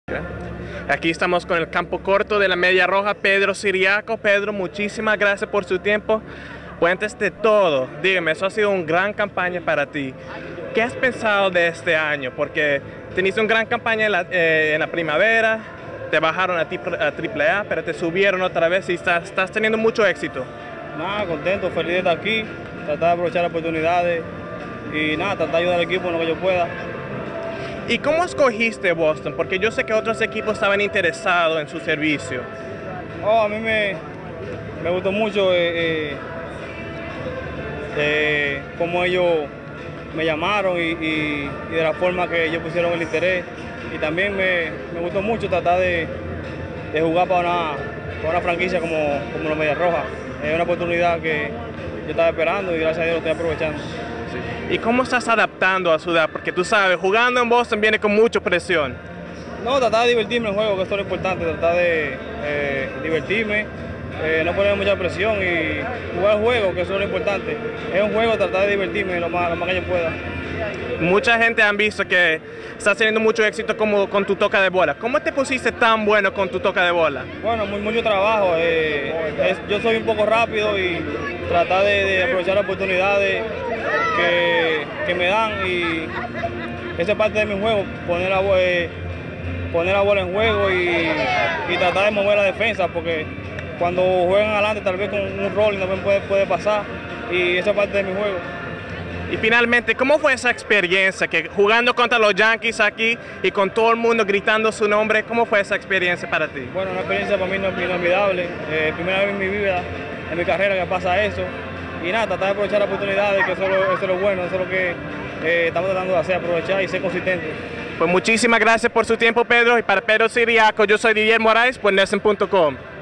Aquí estamos con el campo corto de la Media Roja, Pedro Ciriaco. Pedro, muchísimas gracias por su tiempo. Cuentes de todo. Dígame, eso ha sido una gran campaña para ti. ¿Qué has pensado de este año? Porque teniste una gran campaña en la primavera, te bajaron a AAA, pero te subieron otra vez y estás teniendo mucho éxito. Nada, contento, feliz de estar aquí, tratar de aprovechar las oportunidades y nada, tratar de ayudar al equipo en lo que yo pueda. ¿Y cómo escogiste Boston? Porque yo sé que otros equipos estaban interesados en su servicio. A mí me gustó mucho cómo ellos me llamaron y de la forma que ellos pusieron el interés. Y también me gustó mucho tratar de jugar para una franquicia como la Media Roja. Es una oportunidad que yo estaba esperando y gracias a Dios lo estoy aprovechando. ¿Y cómo estás adaptando a su edad? Porque tú sabes, jugando en Boston viene con mucha presión. No, tratar de divertirme en el juego, que esto es lo importante, tratar de divertirme, no poner mucha presión y jugar el juego, que eso es lo importante. Es un juego, tratar de divertirme lo más que yo pueda. Mucha gente han visto que estás teniendo mucho éxito como con tu toca de bola. ¿Cómo te pusiste tan bueno con tu toca de bola? Bueno, mucho trabajo. Yo soy un poco rápido y tratar de aprovechar las oportunidades que me dan y esa es parte de mi juego, poner la bola en juego y tratar de mover la defensa, porque cuando juegan adelante tal vez con un rolling también puede pasar y esa es parte de mi juego. Y finalmente, ¿cómo fue esa experiencia que jugando contra los Yankees aquí y con todo el mundo gritando su nombre? ¿Cómo fue esa experiencia para ti? Bueno, una experiencia para mí inolvidable. Primera vez en mi vida, en mi carrera que pasa eso. Y nada, tratar de aprovechar las oportunidades, que eso es lo bueno, eso es lo que estamos tratando de hacer, aprovechar y ser consistentes. Pues muchísimas gracias por su tiempo, Pedro. Y para Pedro Ciriaco, yo soy Didier Moraes por NESN.com.